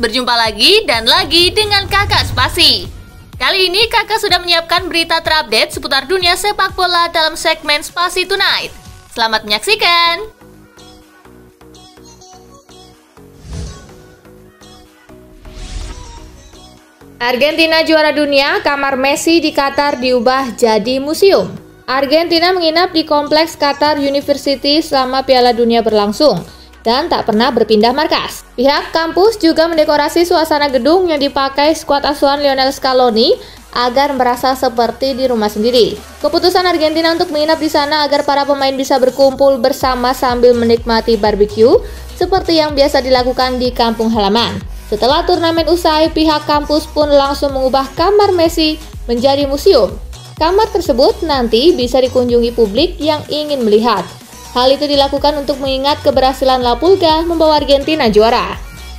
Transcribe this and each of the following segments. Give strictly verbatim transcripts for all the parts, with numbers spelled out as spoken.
berjumpa lagi dan lagi dengan Kakak Spasi. Kali ini Kakak sudah menyiapkan berita terupdate seputar dunia sepak bola dalam segmen Spasi Tonight. Selamat menyaksikan! Argentina juara dunia, kamar Messi di Qatar diubah jadi museum. Argentina menginap di kompleks Qatar University selama Piala Dunia berlangsung dan tak pernah berpindah markas. Pihak kampus juga mendekorasi suasana gedung yang dipakai skuad asuhan Lionel Scaloni agar merasa seperti di rumah sendiri. Keputusan Argentina untuk menginap di sana agar para pemain bisa berkumpul bersama sambil menikmati barbecue seperti yang biasa dilakukan di kampung halaman. Setelah turnamen usai, pihak kampus pun langsung mengubah kamar Messi menjadi museum. Kamar tersebut nanti bisa dikunjungi publik yang ingin melihat. Hal itu dilakukan untuk mengingat keberhasilan La Pulga membawa Argentina juara.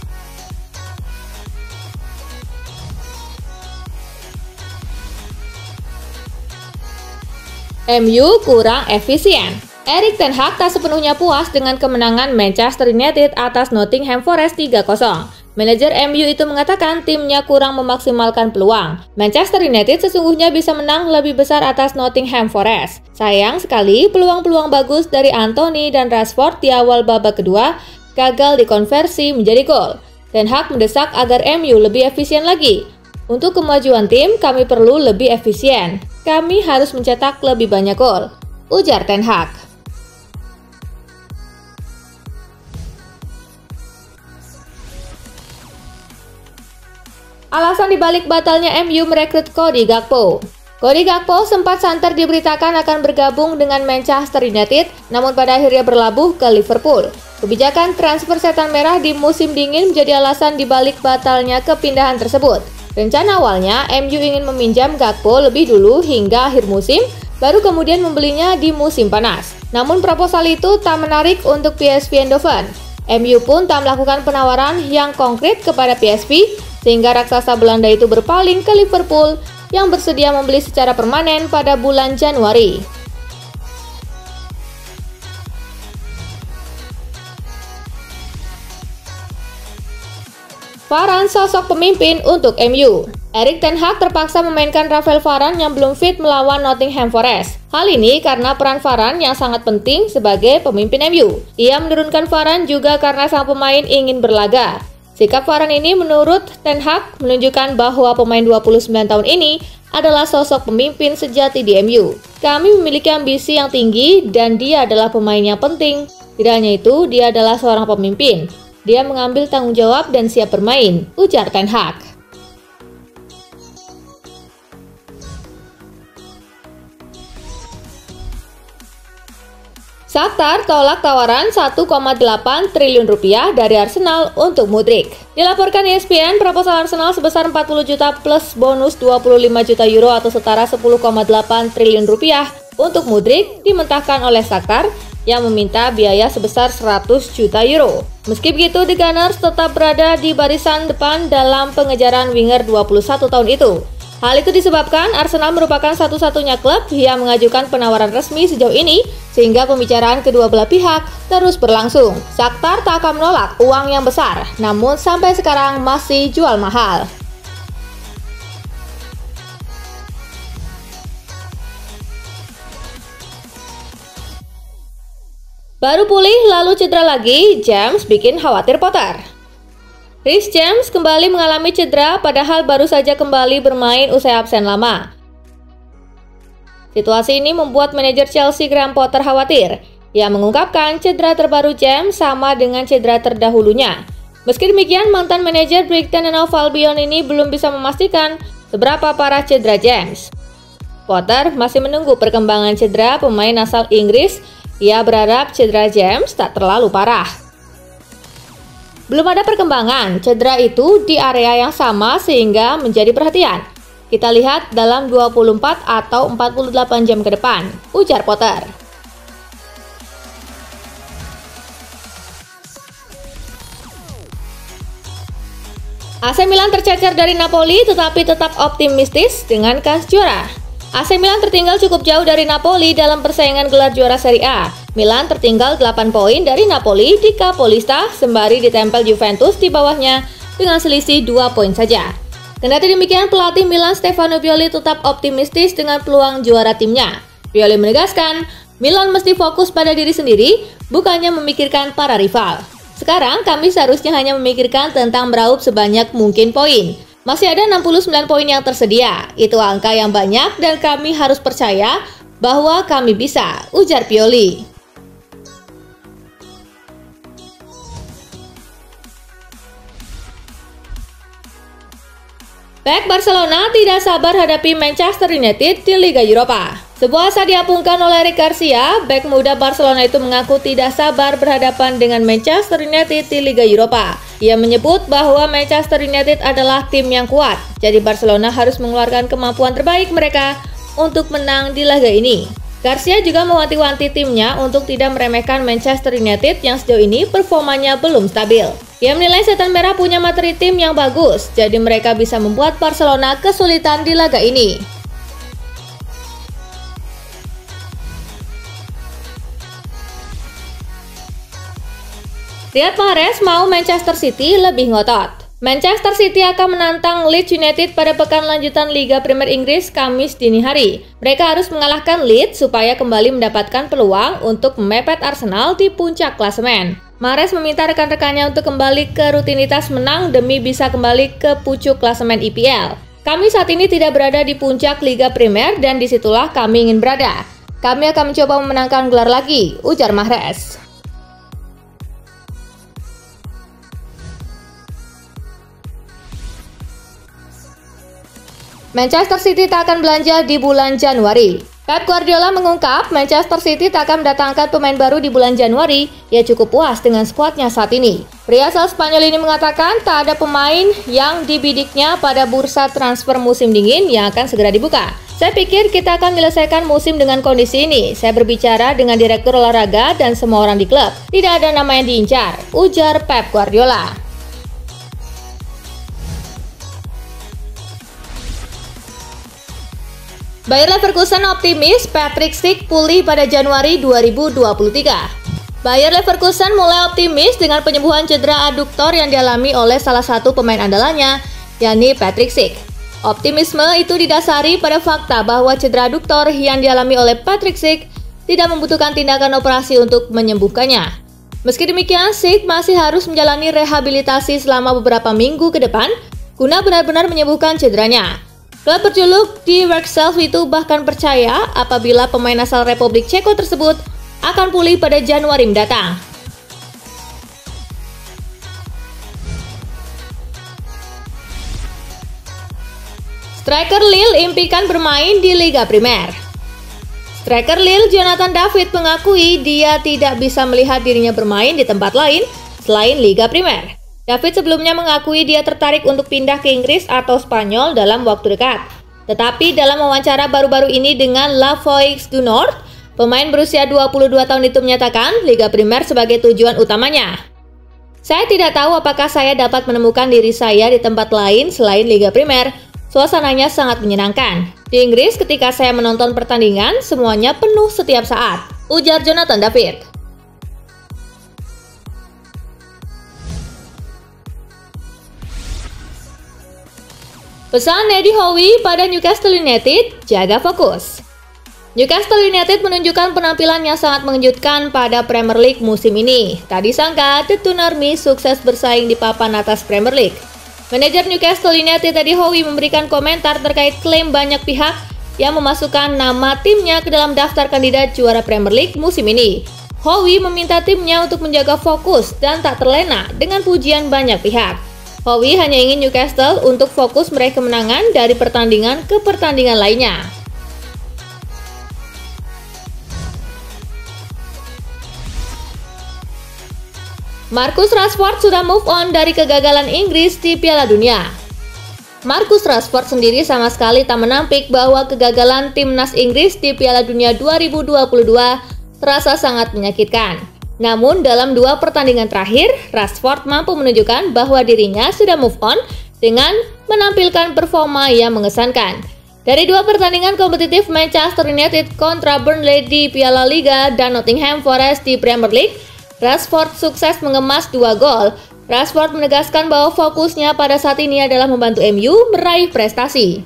M U kurang efisien. Erik ten Hag tak sepenuhnya puas dengan kemenangan Manchester United atas Nottingham Forest tiga kosong. Manajer M U itu mengatakan timnya kurang memaksimalkan peluang. Manchester United sesungguhnya bisa menang lebih besar atas Nottingham Forest. Sayang sekali peluang-peluang bagus dari Anthony dan Rashford di awal babak kedua gagal dikonversi menjadi gol. Ten Hag mendesak agar M U lebih efisien lagi. Untuk kemajuan tim, kami perlu lebih efisien. Kami harus mencetak lebih banyak gol, ujar Ten Hag. Alasan dibalik batalnya M U merekrut Cody Gakpo. Cody Gakpo sempat santer diberitakan akan bergabung dengan Manchester United, namun pada akhirnya berlabuh ke Liverpool. Kebijakan transfer setan merah di musim dingin menjadi alasan dibalik batalnya kepindahan tersebut. Rencana awalnya M U ingin meminjam Gakpo lebih dulu hingga akhir musim, baru kemudian membelinya di musim panas. Namun proposal itu tak menarik untuk P S V Eindhoven. M U pun tak melakukan penawaran yang konkret kepada P S V, sehingga raksasa Belanda itu berpaling ke Liverpool yang bersedia membeli secara permanen pada bulan Januari. Varane sosok pemimpin untuk M U. Erik ten Hag terpaksa memainkan Rafael Varane yang belum fit melawan Nottingham Forest. Hal ini karena peran Varane yang sangat penting sebagai pemimpin M U. Ia menurunkan Varane juga karena sang pemain ingin berlaga. Sikap Varane ini menurut Ten Hag menunjukkan bahwa pemain dua puluh sembilan tahun ini adalah sosok pemimpin sejati di M U. Kami memiliki ambisi yang tinggi dan dia adalah pemain yang penting. Tidak hanya itu, dia adalah seorang pemimpin. Dia mengambil tanggung jawab dan siap bermain, ujar Ten Hag. Shakhtar tolak tawaran satu koma delapan triliun rupiah dari Arsenal untuk Mudryk. Dilaporkan E S P N, proposal Arsenal sebesar empat puluh juta plus bonus dua puluh lima juta euro atau setara sepuluh koma delapan triliun rupiah untuk Mudryk dimentahkan oleh Shakhtar yang meminta biaya sebesar seratus juta euro. Meski begitu, The Gunners tetap berada di barisan depan dalam pengejaran winger dua puluh satu tahun itu. Hal itu disebabkan Arsenal merupakan satu-satunya klub yang mengajukan penawaran resmi sejauh ini, sehingga pembicaraan kedua belah pihak terus berlangsung. Shakhtar tak akan menolak uang yang besar, namun sampai sekarang masih jual mahal. Baru pulih lalu cedera lagi, James bikin khawatir Potter. Reece James kembali mengalami cedera padahal baru saja kembali bermain usai absen lama. Situasi ini membuat manajer Chelsea Graham Potter khawatir. Ia mengungkapkan cedera terbaru James sama dengan cedera terdahulunya. Meski demikian, mantan manajer Brighton and Hove Albion ini belum bisa memastikan seberapa parah cedera James. Potter masih menunggu perkembangan cedera pemain asal Inggris. Ia berharap cedera James tak terlalu parah. Belum ada perkembangan cedera itu di area yang sama sehingga menjadi perhatian. Kita lihat dalam dua puluh empat atau empat puluh delapan jam ke depan, ujar Potter. A C Milan tercecer dari Napoli tetapi tetap optimistis dengan kans juara. A C Milan tertinggal cukup jauh dari Napoli dalam persaingan gelar juara Serie A. Milan tertinggal delapan poin dari Napoli di Capolista sembari ditempel Juventus di bawahnya dengan selisih dua poin saja. Kendati demikian, pelatih Milan Stefano Pioli tetap optimistis dengan peluang juara timnya. Pioli menegaskan, Milan mesti fokus pada diri sendiri, bukannya memikirkan para rival. Sekarang kami seharusnya hanya memikirkan tentang meraup sebanyak mungkin poin. Masih ada enam puluh sembilan poin yang tersedia. Itu angka yang banyak dan kami harus percaya bahwa kami bisa, ujar Pioli. Bek Barcelona tidak sabar hadapi Manchester United di Liga Eropa. Sebuah asa diapungkan oleh Eric Garcia, bek muda Barcelona itu mengaku tidak sabar berhadapan dengan Manchester United di Liga Eropa. Ia menyebut bahwa Manchester United adalah tim yang kuat, jadi Barcelona harus mengeluarkan kemampuan terbaik mereka untuk menang di laga ini. Garcia juga mewanti-wanti timnya untuk tidak meremehkan Manchester United yang sejauh ini performanya belum stabil. Ia menilai Setan Merah punya materi tim yang bagus, jadi mereka bisa membuat Barcelona kesulitan di laga ini. Riyad Mahrez mau Manchester City lebih ngotot. Manchester City akan menantang Leeds United pada pekan lanjutan Liga Premier Inggris Kamis dini hari. Mereka harus mengalahkan Leeds supaya kembali mendapatkan peluang untuk memepet Arsenal di puncak klasemen. Mahrez meminta rekan-rekannya untuk kembali ke rutinitas menang demi bisa kembali ke pucuk klasemen I P L. Kami saat ini tidak berada di puncak Liga Premier dan disitulah kami ingin berada. Kami akan mencoba memenangkan gelar lagi, ujar Mahrez. Manchester City tak akan belanja di bulan Januari. Pep Guardiola mengungkap Manchester City tak akan mendatangkan pemain baru di bulan Januari. Ia cukup puas dengan skuadnya saat ini. Pria asal Spanyol ini mengatakan tak ada pemain yang dibidiknya pada bursa transfer musim dingin yang akan segera dibuka. Saya pikir kita akan menyelesaikan musim dengan kondisi ini. Saya berbicara dengan direktur olahraga dan semua orang di klub. Tidak ada nama yang diincar, ujar Pep Guardiola. Bayer Leverkusen optimis Patrick Schick pulih pada Januari dua ribu dua puluh tiga. Bayer Leverkusen mulai optimis dengan penyembuhan cedera aduktor yang dialami oleh salah satu pemain andalannya, yakni Patrick Schick. Optimisme itu didasari pada fakta bahwa cedera aduktor yang dialami oleh Patrick Schick tidak membutuhkan tindakan operasi untuk menyembuhkannya. Meski demikian, Schick masih harus menjalani rehabilitasi selama beberapa minggu ke depan guna benar-benar menyembuhkan cederanya. Klub berjuluk Die Werkself itu bahkan percaya apabila pemain asal Republik Ceko tersebut akan pulih pada Januari mendatang. Striker Lille impikan bermain di Liga Primer. Striker Lille Jonathan David mengakui dia tidak bisa melihat dirinya bermain di tempat lain selain Liga Primer. David sebelumnya mengakui dia tertarik untuk pindah ke Inggris atau Spanyol dalam waktu dekat. Tetapi dalam wawancara baru-baru ini dengan La Foix du Nord, pemain berusia dua puluh dua tahun itu menyatakan Liga Primer sebagai tujuan utamanya. Saya tidak tahu apakah saya dapat menemukan diri saya di tempat lain selain Liga Primer. Suasananya sangat menyenangkan. Di Inggris ketika saya menonton pertandingan, semuanya penuh setiap saat, ujar Jonathan David. Pesan Eddie Howe pada Newcastle United, jaga fokus. Newcastle United menunjukkan penampilan yang sangat mengejutkan pada Premier League musim ini. Tak disangka, The Toon Army sukses bersaing di papan atas Premier League. Manajer Newcastle United Eddie Howe memberikan komentar terkait klaim banyak pihak yang memasukkan nama timnya ke dalam daftar kandidat juara Premier League musim ini. Howe meminta timnya untuk menjaga fokus dan tak terlena dengan pujian banyak pihak. Howe hanya ingin Newcastle untuk fokus meraih kemenangan dari pertandingan ke pertandingan lainnya. Marcus Rashford sudah move on dari kegagalan Inggris di Piala Dunia. Marcus Rashford sendiri sama sekali tak menampik bahwa kegagalan timnas Inggris di Piala Dunia dua ribu dua puluh dua terasa sangat menyakitkan. Namun dalam dua pertandingan terakhir, Rashford mampu menunjukkan bahwa dirinya sudah move on dengan menampilkan performa yang mengesankan. Dari dua pertandingan kompetitif Manchester United kontra Burnley di Piala Liga dan Nottingham Forest di Premier League, Rashford sukses mengemas dua gol. Rashford menegaskan bahwa fokusnya pada saat ini adalah membantu M U meraih prestasi.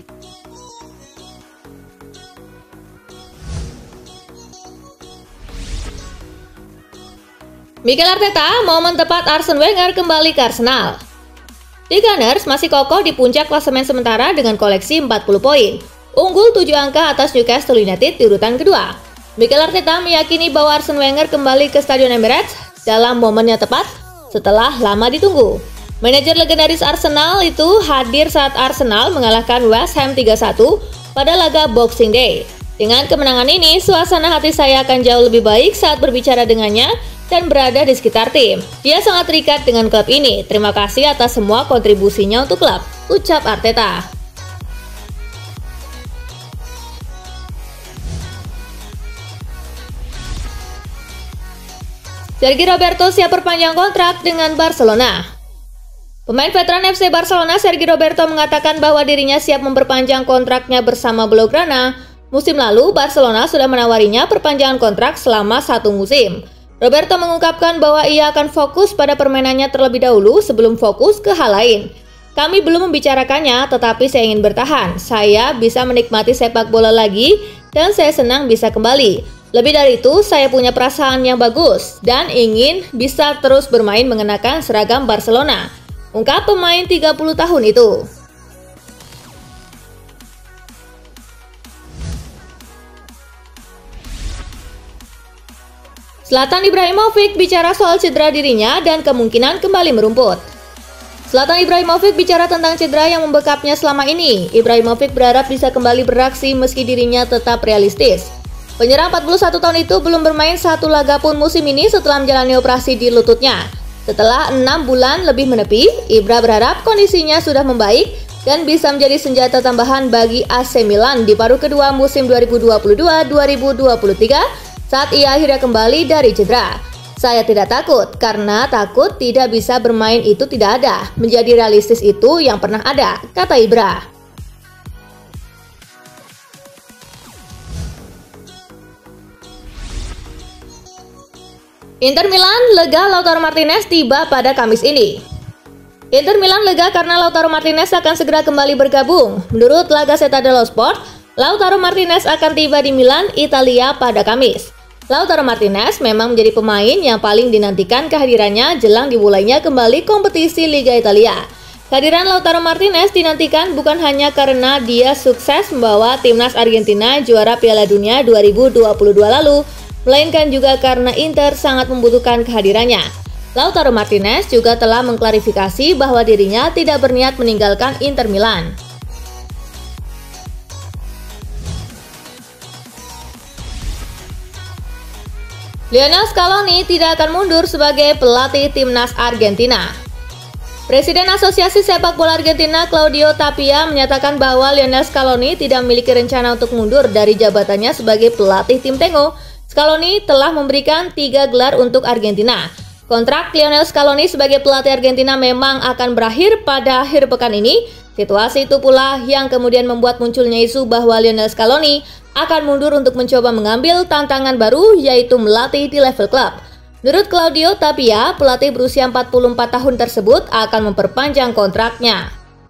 Mikel Arteta, momen tepat Arsene Wenger kembali ke Arsenal. The Gunners masih kokoh di puncak klasemen sementara dengan koleksi empat puluh poin, unggul tujuh angka atas Newcastle United di urutan kedua. Mikel Arteta meyakini bahwa Arsene Wenger kembali ke Stadion Emirates dalam momen yang tepat setelah lama ditunggu. Manajer legendaris Arsenal itu hadir saat Arsenal mengalahkan West Ham tiga satu pada laga Boxing Day. Dengan kemenangan ini, suasana hati saya akan jauh lebih baik saat berbicara dengannya dan berada di sekitar tim. Dia sangat terikat dengan klub ini. Terima kasih atas semua kontribusinya untuk klub, ucap Arteta. Sergi Roberto siap perpanjang kontrak dengan Barcelona. Pemain veteran F C Barcelona Sergi Roberto mengatakan bahwa dirinya siap memperpanjang kontraknya bersama Blaugrana. Musim lalu, Barcelona sudah menawarinya perpanjangan kontrak selama satu musim. Roberto mengungkapkan bahwa ia akan fokus pada permainannya terlebih dahulu sebelum fokus ke hal lain. Kami belum membicarakannya, tetapi saya ingin bertahan. Saya bisa menikmati sepak bola lagi dan saya senang bisa kembali. Lebih dari itu, saya punya perasaan yang bagus dan ingin bisa terus bermain mengenakan seragam Barcelona, ungkap pemain tiga puluh tahun itu. Zlatan Ibrahimovic bicara soal cedera dirinya dan kemungkinan kembali merumput. Zlatan Ibrahimovic bicara tentang cedera yang membekapnya selama ini. Ibrahimovic berharap bisa kembali beraksi meski dirinya tetap realistis. Penyerang empat puluh satu tahun itu belum bermain satu laga pun musim ini setelah menjalani operasi di lututnya. Setelah enam bulan lebih menepi, Ibra berharap kondisinya sudah membaik dan bisa menjadi senjata tambahan bagi A C Milan di paruh kedua musim dua ribu dua puluh dua dua ribu dua puluh tiga saat ia akhirnya kembali dari cedera. Saya tidak takut, karena takut tidak bisa bermain itu tidak ada. Menjadi realistis itu yang pernah ada, kata Ibra. Inter Milan lega Lautaro Martinez tiba pada Kamis ini. Inter Milan lega karena Lautaro Martinez akan segera kembali bergabung. Menurut La Gazzetta dello Sport, Lautaro Martinez akan tiba di Milan, Italia pada Kamis. Lautaro Martinez memang menjadi pemain yang paling dinantikan kehadirannya jelang dimulainya kembali kompetisi Liga Italia. Kehadiran Lautaro Martinez dinantikan bukan hanya karena dia sukses membawa timnas Argentina juara Piala Dunia dua ribu dua puluh dua lalu, melainkan juga karena Inter sangat membutuhkan kehadirannya. Lautaro Martinez juga telah mengklarifikasi bahwa dirinya tidak berniat meninggalkan Inter Milan. Lionel Scaloni tidak akan mundur sebagai pelatih timnas Argentina. Presiden Asosiasi Sepak Bola Argentina Claudio Tapia menyatakan bahwa Lionel Scaloni tidak memiliki rencana untuk mundur dari jabatannya sebagai pelatih tim Tengo. Scaloni telah memberikan tiga gelar untuk Argentina. Kontrak Lionel Scaloni sebagai pelatih Argentina memang akan berakhir pada akhir pekan ini. Situasi itu pula yang kemudian membuat munculnya isu bahwa Lionel Scaloni akan mundur untuk mencoba mengambil tantangan baru, yaitu melatih di level klub. Menurut Claudio Tapia, pelatih berusia empat puluh empat tahun tersebut akan memperpanjang kontraknya.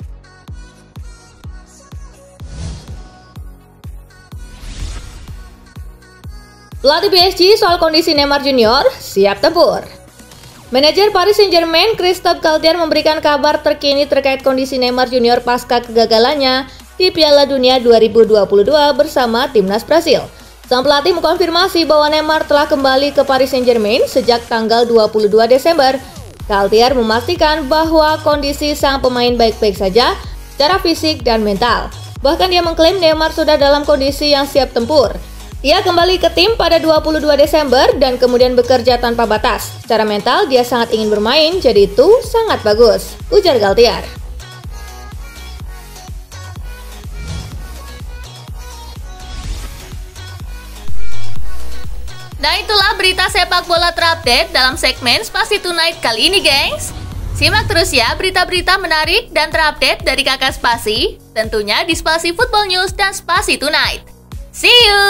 Pelatih P S G soal kondisi Neymar Junior siap tempur. Manajer Paris Saint-Germain Christophe Galtier memberikan kabar terkini terkait kondisi Neymar Junior pasca kegagalannya di Piala Dunia dua ribu dua puluh dua bersama timnas Brasil. Sang pelatih mengkonfirmasi bahwa Neymar telah kembali ke Paris Saint-Germain sejak tanggal dua puluh dua Desember. Galtier memastikan bahwa kondisi sang pemain baik-baik saja secara fisik dan mental. Bahkan dia mengklaim Neymar sudah dalam kondisi yang siap tempur. Ia kembali ke tim pada dua puluh dua Desember dan kemudian bekerja tanpa batas. Secara mental dia sangat ingin bermain, jadi itu sangat bagus, ujar Galtier. Nah, itulah berita sepak bola terupdate dalam segmen Spasi Tonight kali ini, gengs. Simak terus ya berita-berita menarik dan terupdate dari Kakak Spasi, tentunya di Spasi Football News dan Spasi Tonight. See you!